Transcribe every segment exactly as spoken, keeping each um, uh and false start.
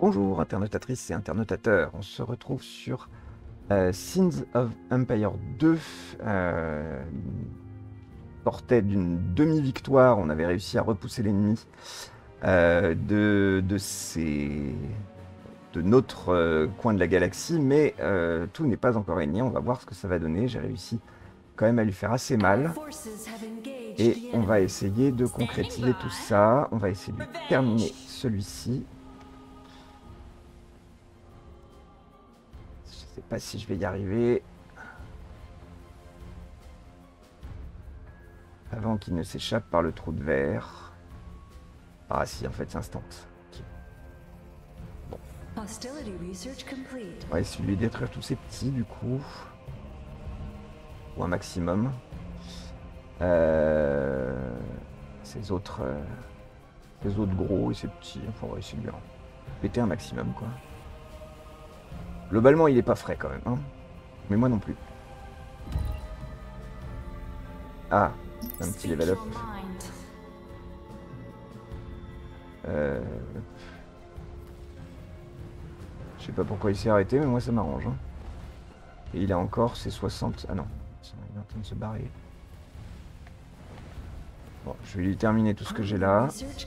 Bonjour internautatrices et internautateurs, on se retrouve sur euh, Sins of Empire deux, euh, portait d'une demi-victoire, on avait réussi à repousser l'ennemi euh, de, de, ces... de notre euh, coin de la galaxie, mais euh, tout n'est pas encore gagné, on va voir ce que ça va donner, j'ai réussi quand même à lui faire assez mal. Et on va essayer de concrétiser tout ça, on va essayer de terminer celui-ci. Je sais pas si je vais y arriver. Avant qu'il ne s'échappe par le trou de verre. Ah si, en fait c'est instant. Okay. Bon. On va essayer de lui détruire tous ces petits du coup. Ou un maximum. Euh... Ces autres... Euh... Ces autres gros et ces petits. Enfin on va essayer de lui en péter un maximum quoi. Globalement il est pas frais quand même. Hein. Mais moi non plus. Ah, un petit level up. Euh... Je sais pas pourquoi il s'est arrêté, mais moi ça m'arrange. Hein. Et il a encore ses soixante... Ah non, il est en train de se barrer. Bon, je vais lui terminer tout ce que j'ai là.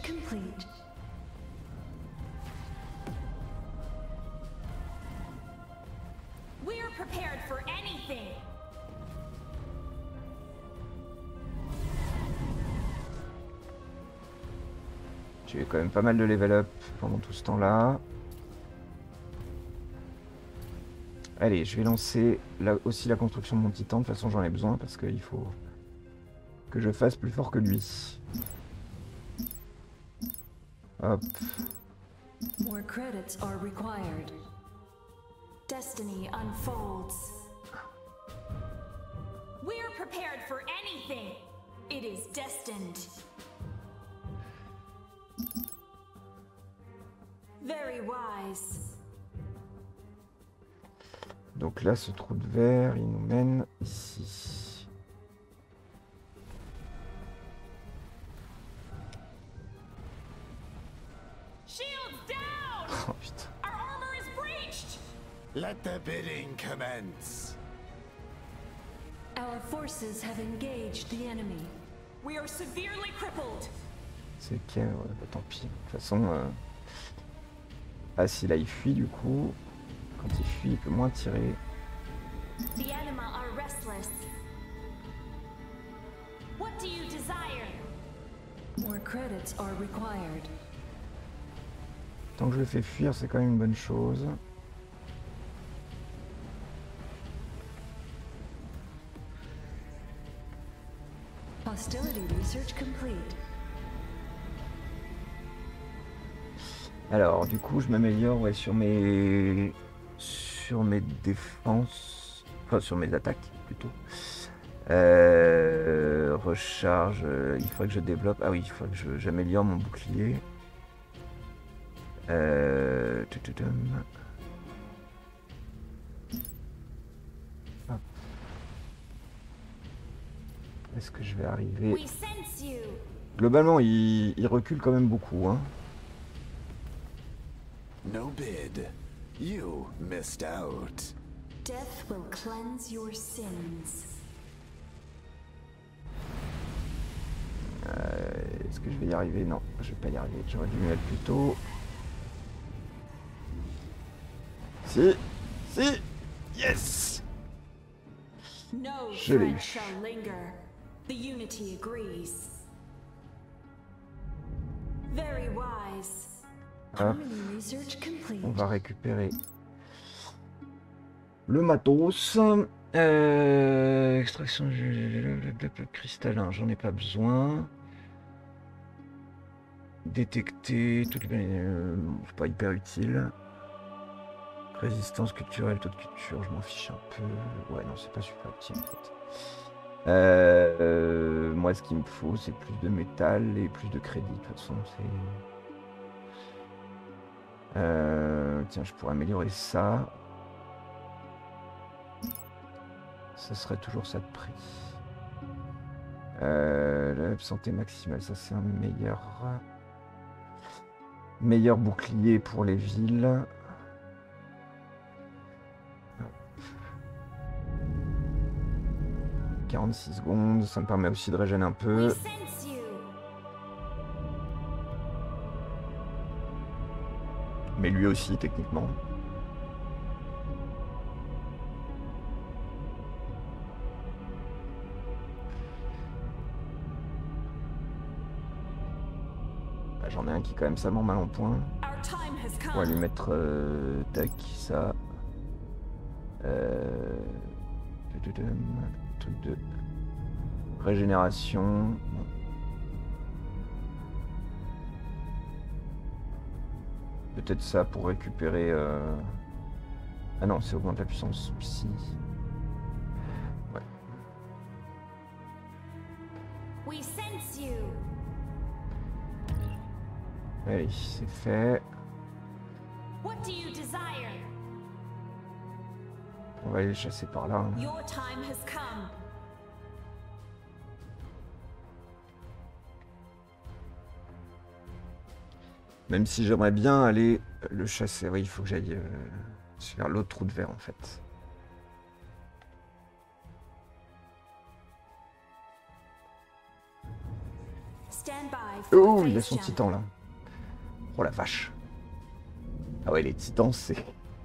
J'ai eu quand même pas mal de level up pendant tout ce temps-là. Allez, je vais lancer là aussi la construction de mon titan. De toute façon, j'en ai besoin parce qu'il faut que je fasse plus fort que lui. Hop. More credits are required. Destiny unfolds. We're prepared for anything. It is destined. Very wise. Donc là, ce trou de verre, il nous mène ici. Oh putain. Let the bidding commence. Our forces have engaged the enemy. We are severely crippled. C'est quel ouais, bah, tant pis. De toute façon, euh... ah si là il fuit du coup. Quand il fuit, il peut moins tirer. The anima are restless. What do you desire? More credits are required. Tant que je le fais fuir, c'est quand même une bonne chose. Hostility research complete. Alors, du coup, je m'améliore ouais, sur mes sur mes défenses, enfin sur mes attaques plutôt. Euh, recharge, euh, il faudrait que je développe. Ah oui, il faudrait que j'améliore mon bouclier. Euh... Est-ce que je vais arriver? Globalement, il, il recule quand même beaucoup. Hein. No bid. You missed out. Death will cleanse your sins. Euh, Est-ce que je vais y arriver? Non, je vais pas y arriver. J'aurais dû me mettre plus tôt. Si, si, yes. Je l'ai eu. The unity agrees. Very wise. Hop. On va récupérer le matos. Euh, extraction de cristallin, j'en ai pas besoin. Détecter toutes les... Euh, c'est pas hyper utile. Résistance culturelle, taux de culture, je m'en fiche un peu. Ouais, non, c'est pas super utile en fait. Euh, euh, moi, ce qu'il me faut, c'est plus de métal et plus de crédit. De toute façon, c'est... Euh, tiens, je pourrais améliorer ça. Ça serait toujours ça de prix. Euh, la santé maximale, ça c'est un meilleur. Meilleur bouclier pour les villes. quarante-six secondes, ça me permet aussi de régénérer un peu. We sense you. Mais lui aussi, techniquement. Bah, j'en ai un qui est quand même salement mal en point. Our time has On va lui come. mettre euh, tac, ça. Euh, truc de régénération. Peut-être ça pour récupérer. Euh... Ah non, c'est augmente la puissance psy. Ouais. We sense you. Allez, c'est fait. What do you desire? On va aller les chasser par là. hein. Your time has come. Même si j'aimerais bien aller le chasser. Oui, il faut que j'aille euh, vers l'autre trou de verre en fait. Stand by for Oh, the il a phase son jump. titan là. Oh la vache. Ah ouais, les titans, c'est...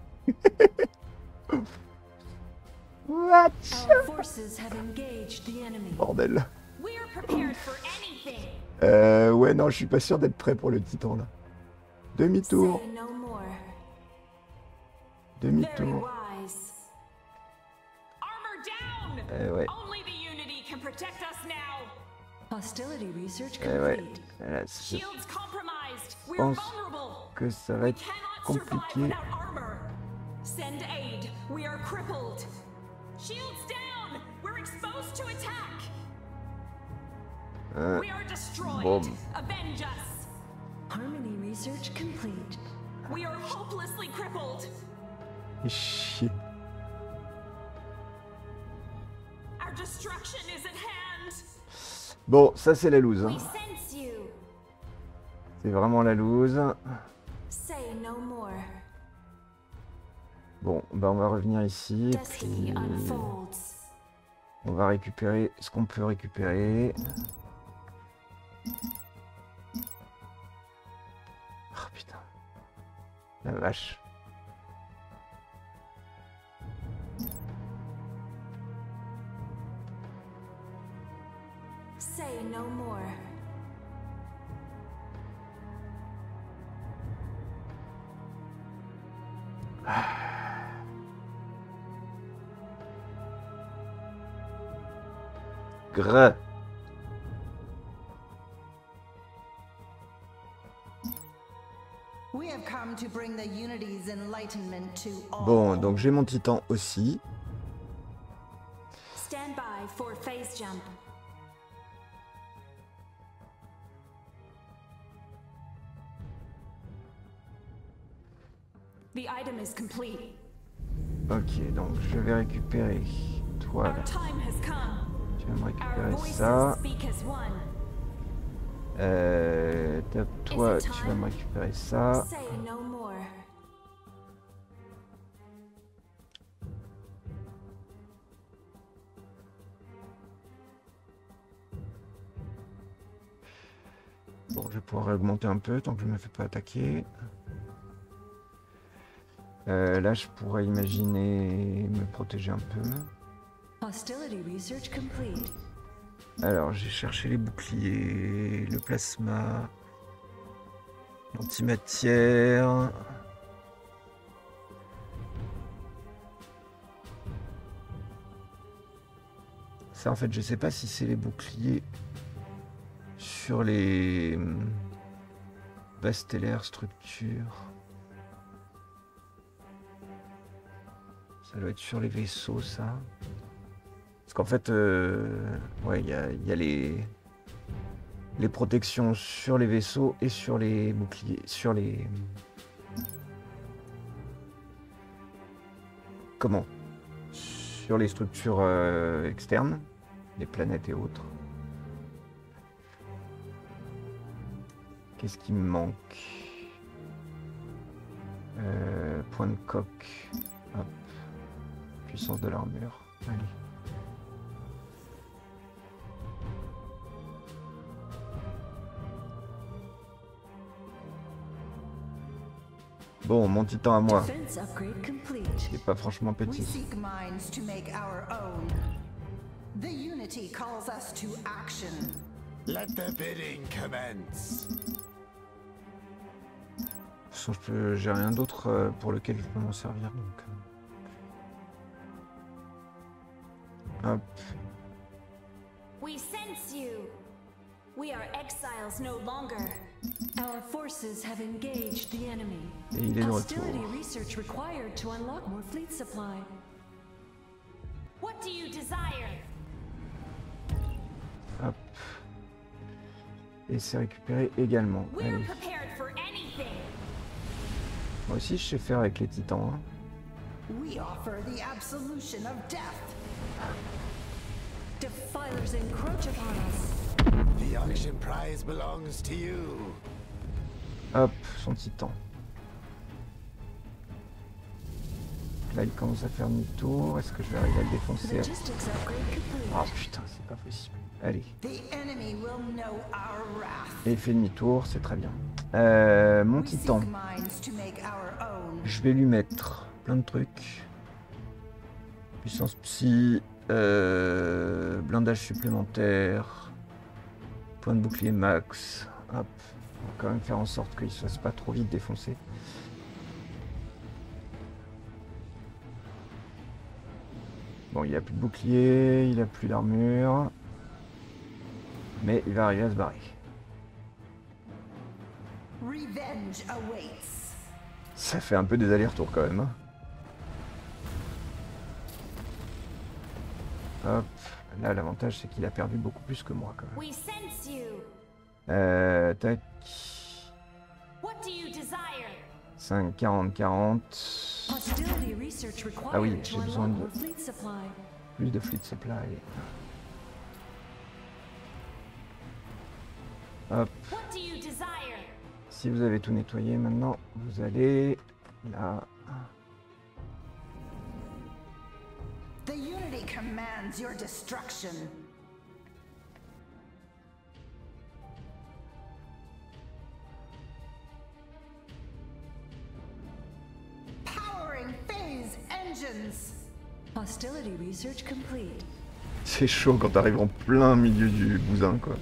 What? Our forces have engaged the enemy. Bordel. We are prepared for anything. Euh, ouais, non, je suis pas sûr d'être prêt pour le titan là. Demi-tour. Say no more. Very Demi-tour. wise. Armor down. Euh, ouais. Only the Unity can protect us now. Hostility research Euh, ouais. complete. Voilà, je Shields compromised. We're pense vulnerable. que ça va We être cannot survive compliqué. without armor. Send aid. We are crippled. Shields down. We're exposed to attack. Euh, We are destroyed. Boom. Avenge us. Harmony research complete. We are hopelessly crippled. et chier. Our destruction is at hand. Bon, ça c'est la loose. hein. We sense you. C'est vraiment la loose. Say no more. Bon, bah on va revenir ici. Et Destiny puis unfolds. on va récupérer ce qu'on peut récupérer. Oh putain. La vache. Say no more. Grrr. We have come to bring the Unity's enlightenment to all. Bon, donc j'ai mon titan aussi. Stand by for phase jump. The item is complete. Ok, donc je vais récupérer toi là. Our time has come. Tu vas me Our récupérer voices ça. speak as one. Euh, top, toi, Is it tu vas time? me récupérer ça. Say no more. Bon, je vais pouvoir augmenter un peu tant que je ne me fais pas attaquer. Euh, là, je pourrais imaginer me protéger un peu. Hostility research complete. Alors, j'ai cherché les boucliers, le plasma, l'antimatière. Ça, en fait, je sais pas si c'est les boucliers sur les hum, bases stellaires structures. Ça doit être sur les vaisseaux, ça. Parce qu'en fait, euh, ouais, il y a, il y a les, les protections sur les vaisseaux et sur les boucliers, sur les... Comment? Sur les structures euh, externes, les planètes et autres. Qu'est-ce qui me manque? Euh, point de coque. Hop. Puissance de l'armure. Allez. Bon, mon titan à moi. Defense upgrade complete. C'est pas franchement We petit. seek minds to make our own. The Unity calls us to action. Let the bidding commence. Sauf que j'ai rien d'autre euh, pour lequel je peux m'en servir, donc. euh. Hop. We sense you. We are exiles no longer. Our forces have engaged the enemy. Et il est de retour. Hostility research required to unlock more fleet supply. What do you desire? Hop. Et c'est récupéré également. We're Allez. prepared for anything. Moi aussi, je sais faire avec les titans. Hein. We offer the absolution of death. Defilers encroach upon us. The auction prize belongs to you. Hop, son titan. Là, il commence à faire demi-tour. Est-ce que je vais arriver à le défoncer? Logistics upgrade complete. Ah putain, c'est pas possible. Allez. The enemy will know our wrath. Et il fait demi-tour, c'est très bien. Euh, mon We seek titan. minds to make our own. Je vais lui mettre plein de trucs. Puissance psy. Euh, blindage supplémentaire. Point de bouclier max. Hop. On va quand même faire en sorte qu'il ne se fasse pas trop vite défoncer. Bon, il a plus de bouclier, il a plus d'armure. Mais il va arriver à se barrer. Revenge awaits. Ça fait un peu des allers-retours quand même. Hein. Hop. Là, l'avantage, c'est qu'il a perdu beaucoup plus que moi quand même. We sense you. Euh, tac. What do you desire? cinq, quarante, quarante. Hostility research required Ah oui, to j'ai besoin unlock de- more fleet supply. Plus de fleet supply. Hop. What do you desire? Si vous avez tout nettoyé maintenant, vous allez là. The Unity commands your destruction. Powering phase engines. Hostility research complete. C'est chaud quand t'arrives en plein milieu du bousin, quoi.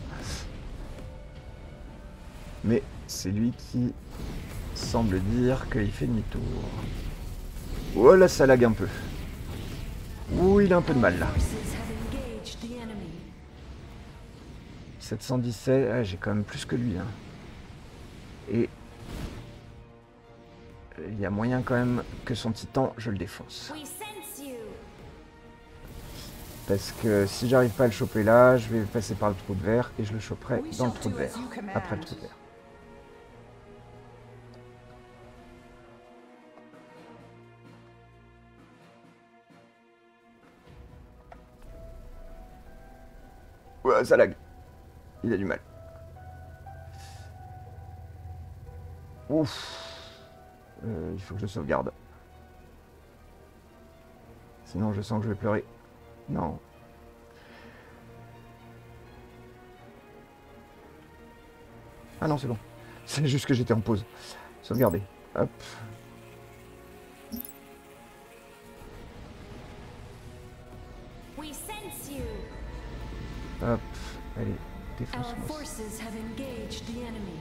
Mais c'est lui qui semble dire qu'il fait demi-tour. Oh là, ça lag un peu. Ouh, il a un peu de mal là. Forces have engaged the enemy. sept cent dix-sept, ah, j'ai quand même plus que lui. Hein. Et il y a moyen quand même que son titan, je le défonce. We sense you. Parce que si j'arrive pas à le choper là, je vais passer par le trou de verre et je le choperai dans le trou de verre. Après le trou de verre. Ouais, ça lag. Il a du mal. Ouf. Euh, il faut que je sauvegarde. Sinon, je sens que je vais pleurer. Non. Ah non, c'est bon. C'est juste que j'étais en pause. Sauvegarder. Hop. We sense you. Hop. Allez, Our défonce-moi. forces have engaged the enemy.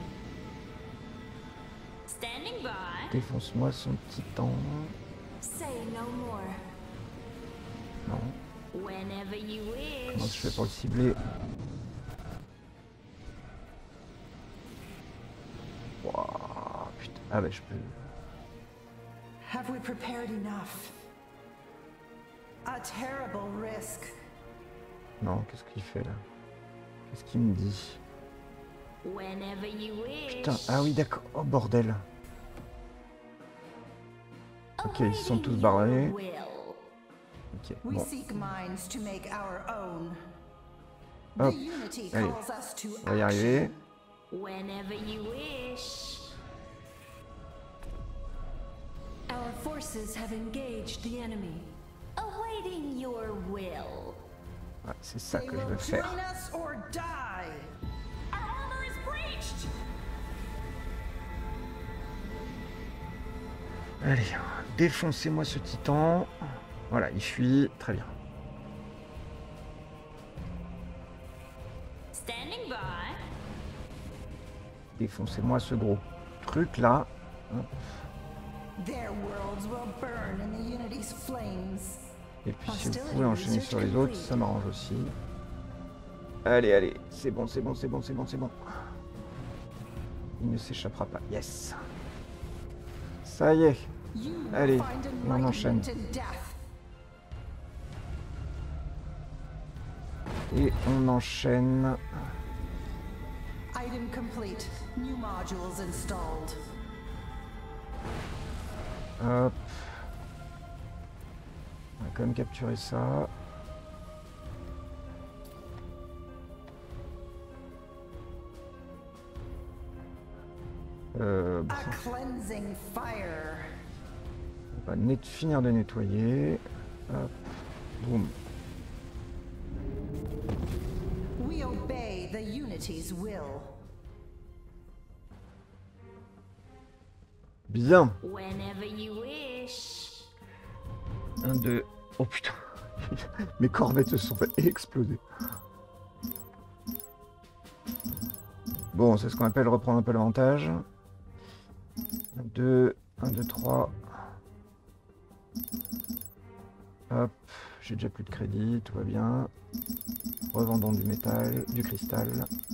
Standing by. Défonce-moi son titan. Say no more. Non. Whenever you Comment wish. je fais pour le cibler? Wouah, putain. Ah bah je peux... Have we prepared enough? A terrible risk. Non, qu'est-ce qu'il fait là? Qu'est-ce qu'il me dit? Whenever you wish. Putain, ah oui d'accord. Oh bordel. Ok, ils sont tous barrés. Ok, We bon. seek minds to make our own. Hop, The Unity allez. calls us to On va y arriver. action. Whenever you wish. Our forces have engaged the enemy, awaiting your will. Ouais, c'est ça They que je will veux faire. join us or die. Our armor is breached. Allez, défoncez-moi ce titan. Voilà, il fuit. Très bien. Standing by. Défoncez-moi ce gros truc là. Their worlds will burn in the Unity's flames. Et puis si vous pouvez enchaîner sur les autres, ça m'arrange aussi. Allez, allez, c'est bon, c'est bon, c'est bon, c'est bon, c'est bon. Il ne s'échappera pas. Yes. Ça y est. You will Allez, find on enchaîne. enlightenment in death. Et on enchaîne. Item complete. New modules installed. Hop. On va quand même capturer ça. Euh, bon, A cleansing fire. on va net finir de nettoyer. Hop. Boum. We obey the Unity's will. Bien. Whenever you wish. Un, deux. Oh putain. Mes cornettes se sont fait exploser. Bon, c'est ce qu'on appelle reprendre un peu l'avantage. un, deux, un, deux, trois. Hop, j'ai déjà plus de crédit, tout va bien. Revendons du métal, du cristal.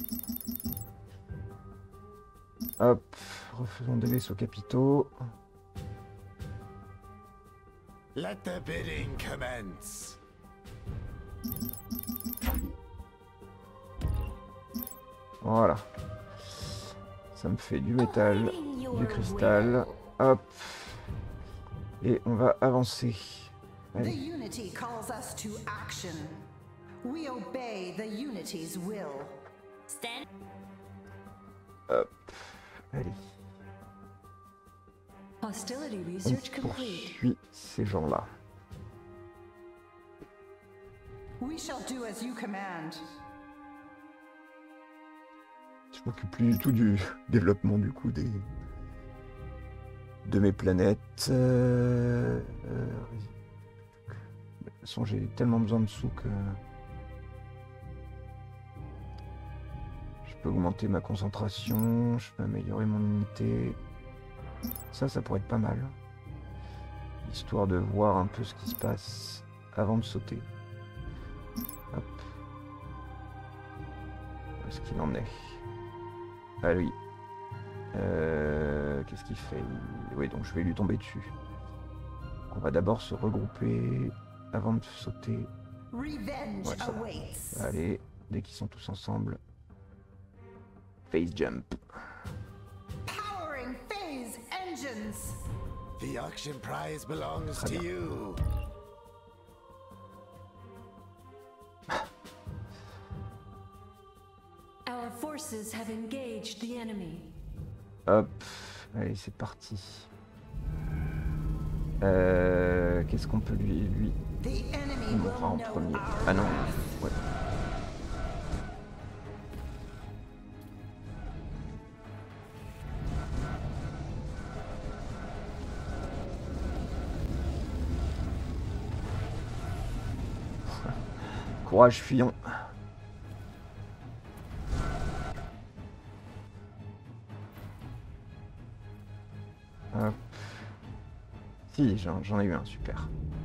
Hop, refaisons des vaisseaux capitaux. Let the bidding commence. Voilà. Ça me fait du métal, du cristal. Hop. Et on va avancer. The Allez. Unity calls us to action. We obey the Unity's will. Stand. Hop. Allez. Hostility On research complete. poursuit ces gens-là. We shall do as you command. Je m'occupe plus du tout du développement du coup des de mes planètes. Euh... euh, De toute façon, j'ai tellement besoin de sous que je peux augmenter ma concentration, je peux améliorer mon unité. Ça, ça pourrait être pas mal. Histoire de voir un peu ce qui se passe avant de sauter. Hop. Où est-ce qu'il en est? Ah oui. Euh, Qu'est-ce qu'il fait? Il- Oui, donc je vais lui tomber dessus. On va d'abord se regrouper avant de sauter. Revenge Ouais, ça va. awaits. Allez, dès qu'ils sont tous ensemble. Face jump. Powering phase engines. The auction prize belongs Très to bien. you. Our forces have engaged the enemy. Hop. Allez, c'est parti. Euh, Qu'est-ce qu'on peut lui... lui... The enemy On will va en know premier. our Ah non. wrath. Ouais. Courage, fuyons. Hop. Si, j'en j'en ai eu un, super.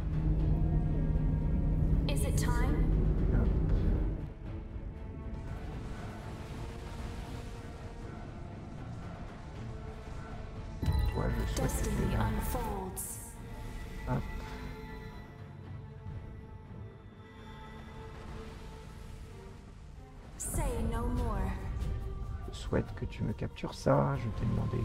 Is it time? Hop. Toi, je souhaite que Destiny tu- unfolds. Hop. Say no more. Je souhaite que tu me captures ça, je t'ai demandé.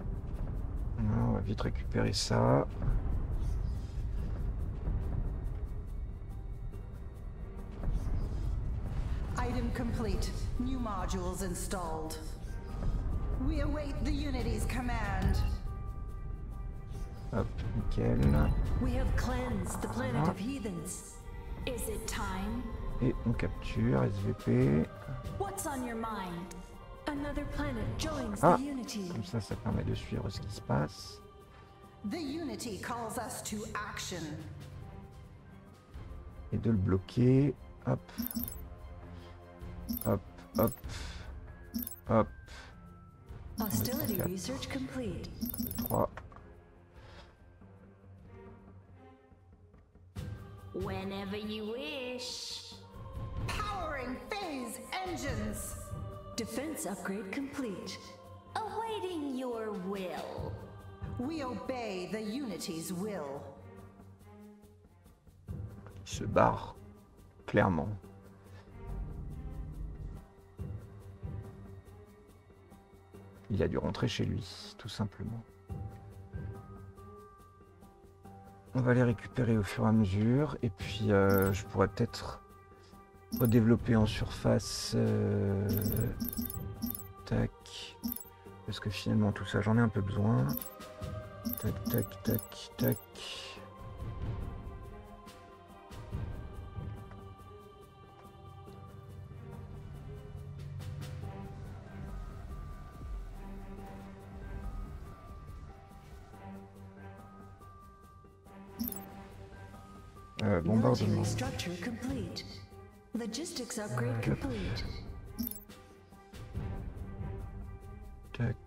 On va vite récupérer ça. Item complete. New modules installed. We await the Unity's command. Hop, nickel. We have cleansed the planet of heathens. Is it time? Et on capture S V P. What's on your mind? Another planet joins Ah, the Unity. comme ça, ça permet de suivre ce qui se passe. The Unity calls us to action. Et de le bloquer. Hop. Hop, hop. Hop. Hostility quatre. research complete. trois. Whenever you wish. Powering phase engines. Defense upgrade complete. Awaiting your will. We obey the Unity's will. Il se barre. Clairement. Il a dû rentrer chez lui, tout simplement. On va les récupérer au fur et à mesure. Et puis, euh, je pourrais peut-être redévelopper en surface. Euh... Tac. Parce que finalement, tout ça, j'en ai un peu besoin. Tac, tac, tac, tac. Euh, bombardement. Military structure complete. Logistics upgrade complete. Tac.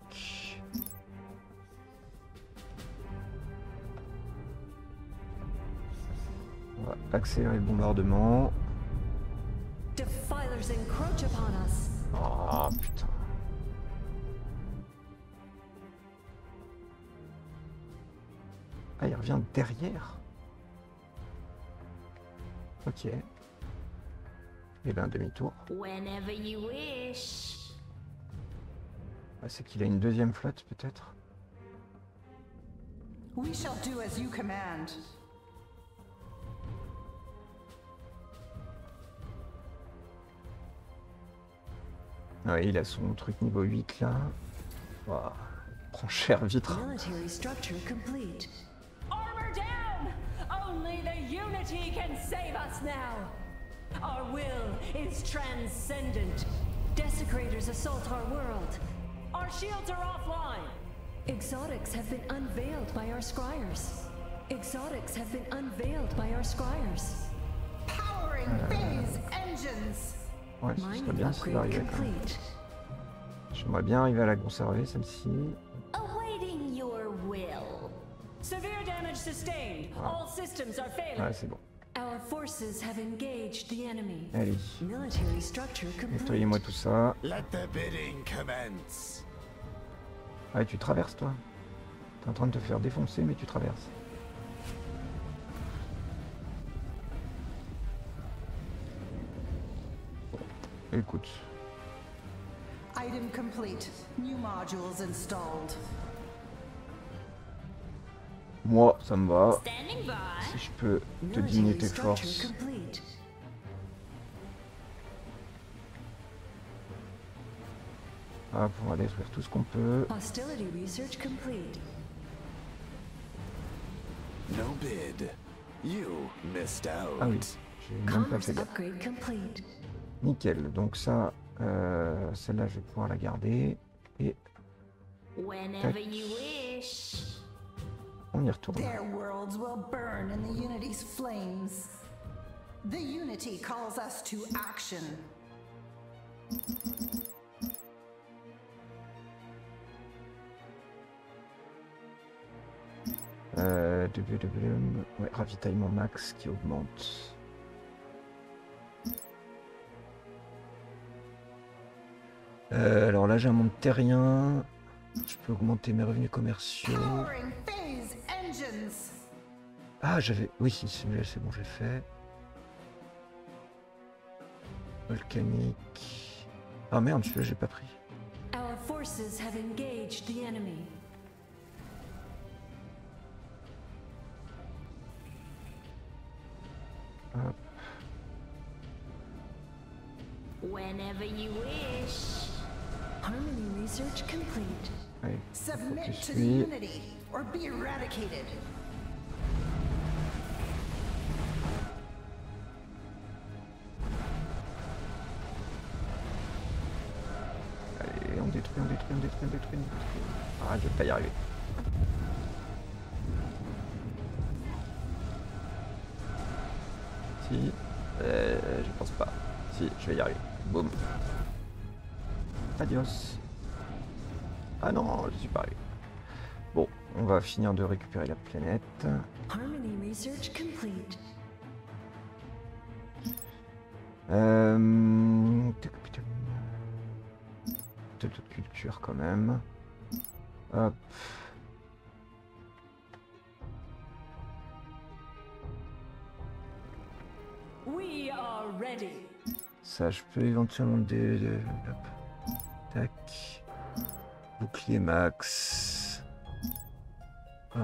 On va accélérer le bombardement. Defilers encroach upon us. Oh putain. Ah, il revient derrière. Ok. Et ben demi-tour. Whenever you wish. Ah, c'est qu'il a une deuxième flotte peut-être. We shall do as you command. Ouais, il a son truc niveau huit là. Wow. Prend cher vite. Military structure complete. Armor down! Only the Unity can save us now. Our will is transcendent. Desecrators assault our world. Our shields are offline. Exotics have been unveiled by our scryers. Exotics have been unveiled by our scryers. Powering phase engines. Ouais, ce serait Mining bien s'il upgrade arrivait quand même. complete. J'aimerais bien arriver à la conserver celle-ci. Awaiting your will. Severe damage sustained. All systems are failing. Ouais, c'est bon. Our forces have engaged the enemy. Allez, Military structure complete. nettoyez-moi tout ça. Let the bidding commence. Ouais, tu traverses toi. T'es en train de te faire défoncer, mais tu traverses. Bon, écoute. Item complete. New modules installed. Moi, ça me va. Standing by. Si je peux te diminuer tes Military structure forces. complete. Ah, pour aller détruire tout ce qu'on peut. Hostility research complete. No bid. You missed out. Ah oui, j'ai même pas Commerce fait gaffe. upgrade complete. Nickel, donc ça, euh, celle-là, je vais pouvoir la garder. Et Whenever you wish. on y retourne. Their worlds will burn in the Unity's flames. The Unity calls us to action. Euh, W W M, ouais, ravitaillement max qui augmente. Euh, alors là, j'ai un monde terrien. Je peux augmenter mes revenus commerciaux. Powering phase engines. Ah, j'avais. Oui, si, celui-là, c'est bon, j'ai fait. Volcanique. Ah merde, celui-là, j'ai pas pris. Our forces have engaged the enemy. Hop. Whenever you wish. Harmony research complete. Allez, Submit focus to the lui. unity or be eradicated. Allez, on détruit, on détruit, on détruit, on détruit, on détruit. Ah, je vais pas y arriver. Si, euh, je pense pas. Si, je vais y arriver. Boum. Adios. Ah non, je suis pas arrivé. Bon, on va finir de récupérer la planète. Harmony research complete. Euh... Peut-être de culture quand même. Hop. We are ready. Ça, je peux éventuellement dé... dé- hop. Tac. Bouclier max. Hop.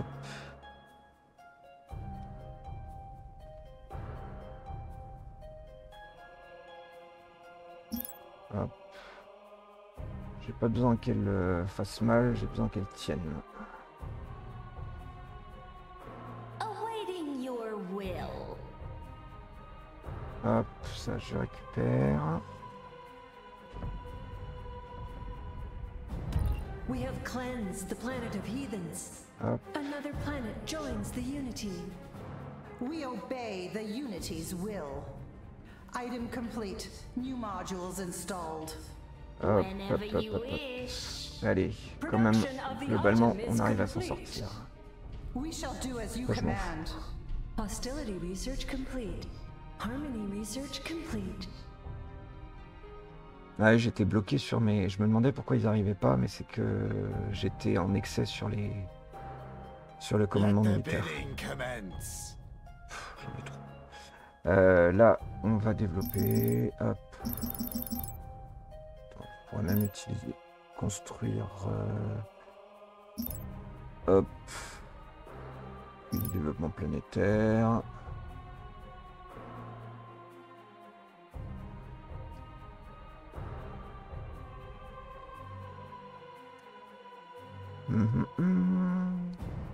Hop. J'ai pas besoin qu'elle euh, fasse mal, j'ai besoin qu'elle tienne. Awaiting your will. Hop, ça je récupère. We have cleansed the planet of heathens. Hop. Another planet joins the Unity. We obey the unity's will. Item complete. New modules installed. Hop, hop, Whenever hop, you hop, hop. wish. Allez, quand même, Production of the globalement, item on is arrive à s'en complete. sortir. We shall do as you Moi, je m'en fous. command. Hostility research complete. Harmony research complete. Ouais, j'étais bloqué sur mes... Je me demandais pourquoi ils n'arrivaient pas, mais c'est que j'étais en excès sur les... sur le commandement Let the militaire. bidding commence. J'en ai trop. Euh, là, on va développer... Hop. On pourrait même utiliser... Construire... euh, Hop. Puis développement planétaire. Hum, hum, hum.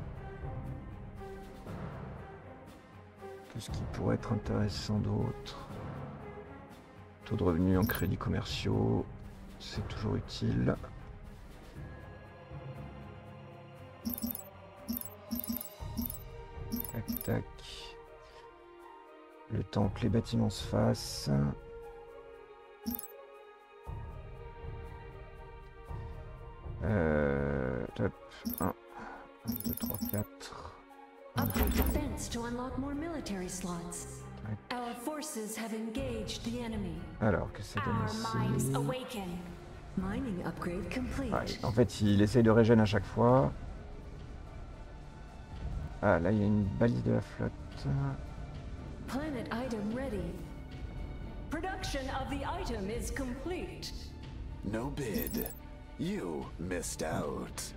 Qu'est-ce qui pourrait être intéressant d'autre? Taux de revenu en crédits commerciaux, c'est toujours utile. Tac, tac. Le temps que les bâtiments se fassent. Euh, top. un, deux, trois, quatre. Upgrade defense to unlock more military slots. Ouais. Our forces have engaged the enemy. Alors, que ça donne Our minds ici? awaken. Mining upgrade complete. Ouais, en fait, il essaye de régène à chaque fois. Ah, là, il y a une balise de la flotte. Planet item ready. Production of the item is complete. No bid. You missed out.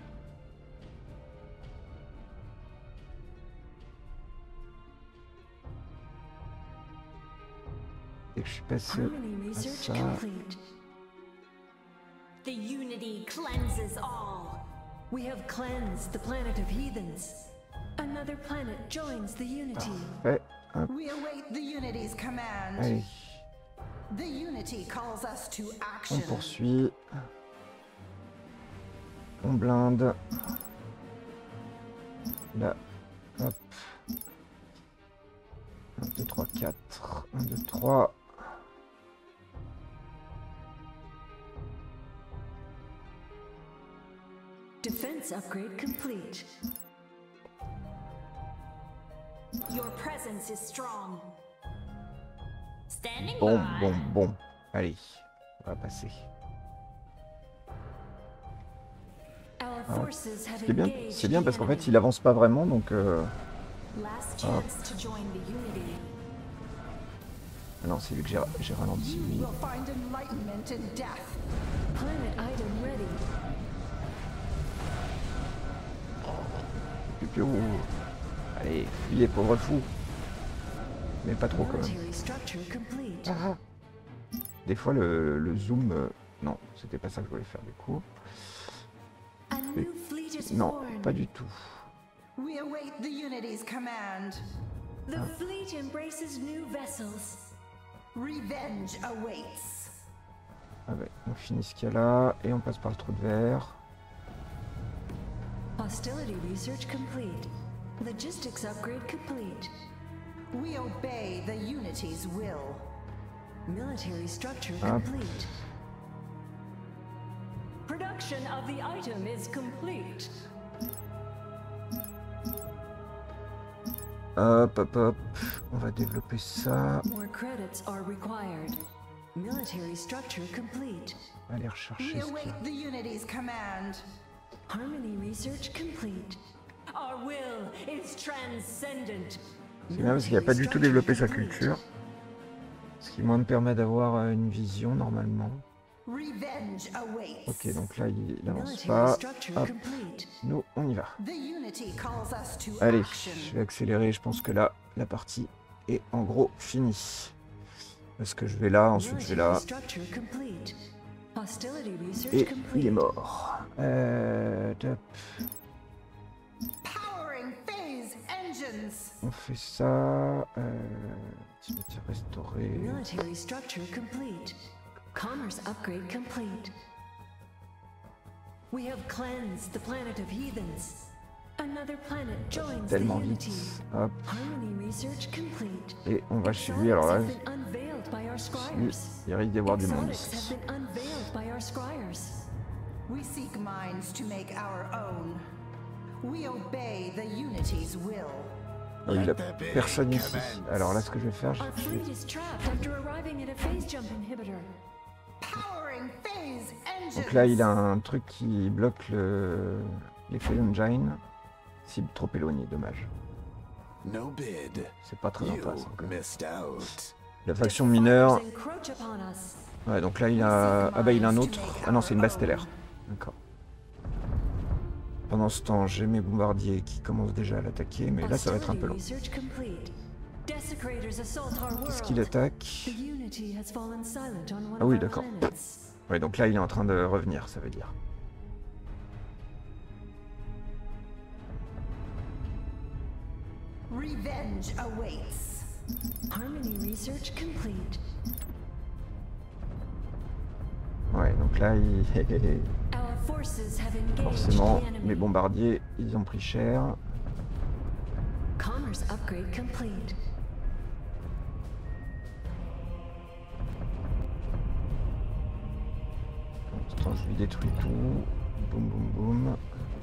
Et que je suis passé Harmony à research ça. complete. The Unity cleanses all. We have cleansed the planet of heathens. Another planet joins the Unity. Ouais, hop, We await the unity's command. allez, The unity calls us to on action. poursuit. On blinde. Là, hop. un, deux, trois, quatre. un, deux, trois. Defense upgrade complete. Your presence is strong. Standing Bon, by. bon, bon. Allez, on va passer. Our Ah, forces have C'est bien, engaged c'est bien the parce qu'en enemy. fait, il avance pas vraiment, donc... Euh... Last chance to join the Unity. ah non, c'est lui que j'ai j'ai ralenti. You lui. will find enlightenment in death. Planet item ready. Piu, piu. Allez, fuyez, pauvre fou. Mais pas trop quand même. Military structure complete. Ah, Des fois, le, le zoom... euh, Non, c'était pas ça que je voulais faire du coup. A new fleet is Non, formed. pas du tout. We await the Unity's command. The fleet embraces new vessels. Revenge awaits. Ah ouais, on finit ce qu'il y a là et on passe par le trou de verre. Hostility research complete. Logistics upgrade complete. We obey the Unity's will. Military structure Hop. complete. Production of the item is complete. Hop, hop, hop. On va développer ça. More credits are required. Military structure complete. Aller We rechercher ce qu'il y await a. the Unity's command. Harmony research complete. Our will is transcendent. C'est bien parce qu'il n'a pas du tout développé sa culture. Ce qui moi me permet d'avoir euh, une vision normalement. Revenge awaits. Ok, donc là il n'avance Military pas. structure Hop, complete. nous on y va. The Unity calls us to Allez, action. je vais accélérer. Je pense que là, la partie est en gros finie. Parce que je vais là, ensuite je vais là. Military structure complete. Hostility research Et complete. il est mort. Euh, top. Powering phase engines. On fait ça. Euh, cimetière restauré. Military structure complete. Commerce upgrade complete. We have cleansed the planet of heathens. Another planet joins the Tellement Unity. vite. Hop. Harmony research complete. Et on va chez lui. Alors là, Exotics have been unveiled by our lui, scryers. il risque d'y avoir du monde Exotics ici. have been unveiled by our scryers. We seek minds to make our own. We obey the Unity's will. Ah oui, il a personne ici. Alors là, ce que je vais faire, Our je vais fleet is trapped after arriving at a phase jump inhibitor. Powering phase engines. donc là, il a un truc qui bloque le l'effet engine. Cible trop éloignée, dommage. No bid. C'est pas très You intéressant. Quoi. missed out. La faction mineure. Fires encroach upon us. Ouais, donc là, il a. Ah bah, il a un autre. Ah non, c'est une base stellaire. D'accord. Pendant ce temps, j'ai mes bombardiers qui commencent déjà à l'attaquer, mais là, ça va être un peu long. Hostility research complete. Desecrators assault our Qu'est-ce world. qu'il attaque? The Unity has fallen silent on one Ah of oui, our d'accord. planets. Ouais, donc là, il est en train de revenir, ça veut dire. Revenge awaits. Harmony research complete. Ouais, donc là, il... Our forces have engaged forcément, the enemy. mes bombardiers, ils ont pris cher. Commerce upgrade complete. Attends, je lui détruis tout. Boum, boum, boum.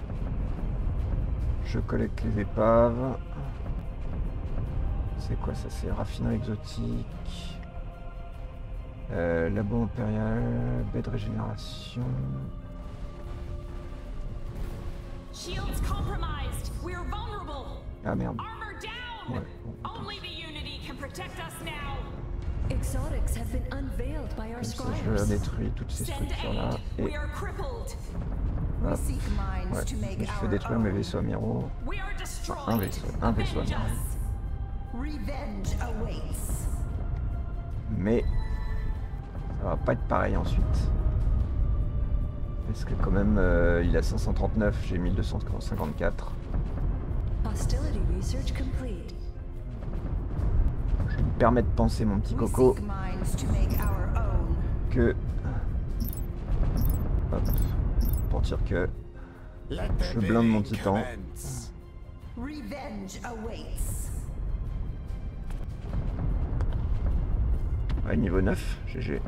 Je collecte les épaves. C'est quoi ça? C'est raffinerie exotique. Euh, labo impérial, baie de régénération. Shields compromised. We're vulnerable. Ah merde. Armor down. Ouais, bon, Only the Unity can protect us now. Exotics have been unveiled by our comme ça, je scryers. détruis toutes ces Send structures-là. aid. Et We are crippled. We hop, seek minds ouais, to make je fais our détruire mes own. vaisseaux amiraux. We are destroyed. un vaisseau, un vaisseau Avenge amiral. us. Revenge awaits. Mais ça va pas être pareil ensuite. Parce que quand même, euh, il a cinq cent trente-neuf, j'ai mille deux cent cinquante-quatre. Hostility research complete. Je me permets de penser, mon petit We coco, seek minds to make our own. que... Hop, pour dire que... Let Je the blinde mon bidding titan. commence. Revenge awaits. Ouais, niveau neuf, G G.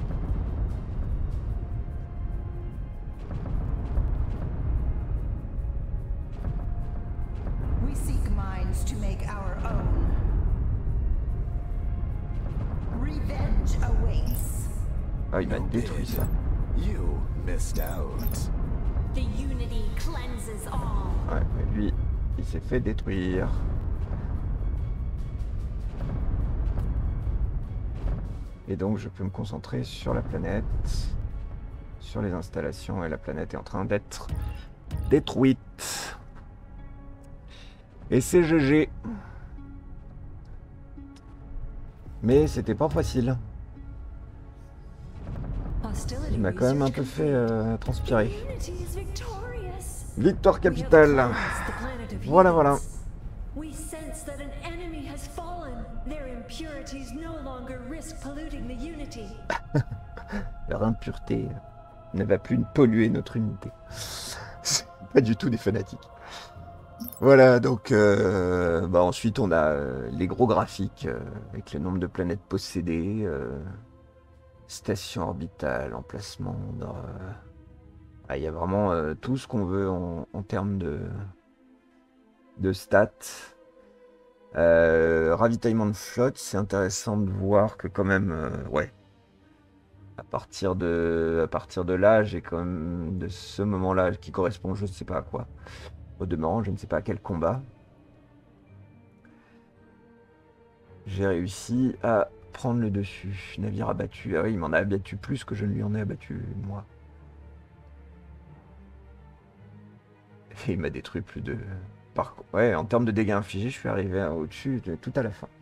We seek minds to make our own. Revenge awaits. Ah, il m'a No détruit bid. ça. You missed out. The Unity cleanses all. Ouais, mais lui, il s'est fait détruire. Et donc, je peux me concentrer sur la planète, sur les installations, et la planète est en train d'être détruite. Et c'est G G. Mais c'était pas facile. Il m'a quand même un peu fait euh, transpirer. Unity is victorious. Victoire capitale. Voilà, voilà. We sense that an enemy has fallen. Their impurities no longer risk polluting the Unity. Leur impureté ne va plus polluer notre unité. C'est pas du tout des fanatiques. Voilà, donc euh, bah ensuite on a euh, les gros graphiques euh, avec le nombre de planètes possédées, euh, station orbitale, emplacement. Il euh, ah, y a vraiment euh, tout ce qu'on veut en, en termes de, de stats. Euh, ravitaillement de flotte, c'est intéressant de voir que quand même, euh, ouais, à partir de, à partir de là, j'ai quand même de ce moment-là qui correspond, je ne sais pas à quoi. Au demeurant, je ne sais pas à quel combat. J'ai réussi à prendre le dessus. Navire abattu. Ah oui, il m'en a abattu plus que je ne lui en ai abattu, moi. Et il m'a détruit plus de... Par... Ouais, en termes de dégâts infligés, je suis arrivé au-dessus de... tout à la fin.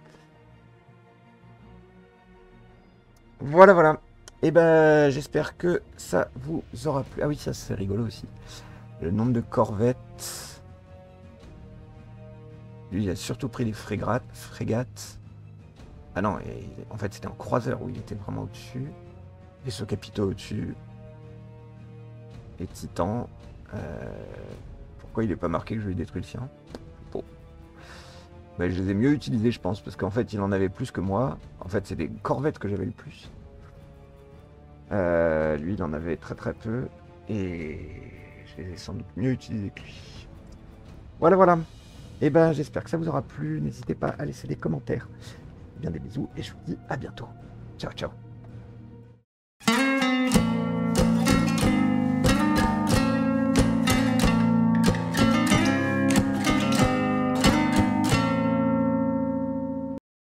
Voilà, voilà. Et ben, j'espère que ça vous aura plu. Ah oui, ça c'est rigolo aussi. Le nombre de corvettes. Lui, il a surtout pris les frégates. frégates. Ah non, et, en fait, c'était en croiseur où il était vraiment au-dessus. Vaisseaux capitaux au-dessus. Les titans. Euh... Pourquoi il n'est pas marqué que je lui ai détruit le sien? Bon. Mais je les ai mieux utilisés, je pense, parce qu'en fait, il en avait plus que moi. En fait, c'est des corvettes que j'avais le plus. Euh, lui, il en avait très très peu. Et... je les ai sans doute mieux utilisés que lui. Voilà, voilà. Et ben, j'espère que ça vous aura plu. N'hésitez pas à laisser des commentaires. Bien des bisous et je vous dis à bientôt. Ciao, ciao.